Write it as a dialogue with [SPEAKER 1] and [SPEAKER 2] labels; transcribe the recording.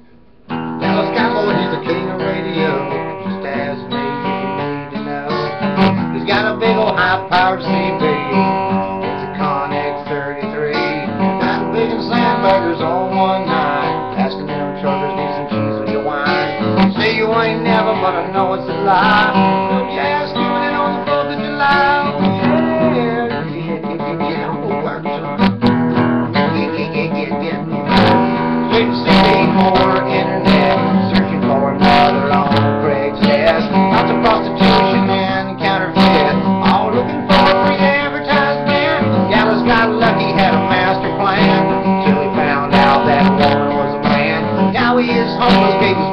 [SPEAKER 1] Dallas Cowboy, he's the king of radio. Just ask me if you need to know. He's got a big old high-powered CB. It's a Connex 33. Got big and sandbaggers on one night. Asking them truckers need some cheese with your wine. Say you ain't never, but I know it's a lie. Don't you ask doing it on the 4th of July. Get on the work, son. CD, more internet, searching for another on Craigslist. Lots of prostitution and counterfeit, all looking for a free advertisement. Dallas got lucky, had a master plan, till he found out that woman was a man. Now he is homeless, gave his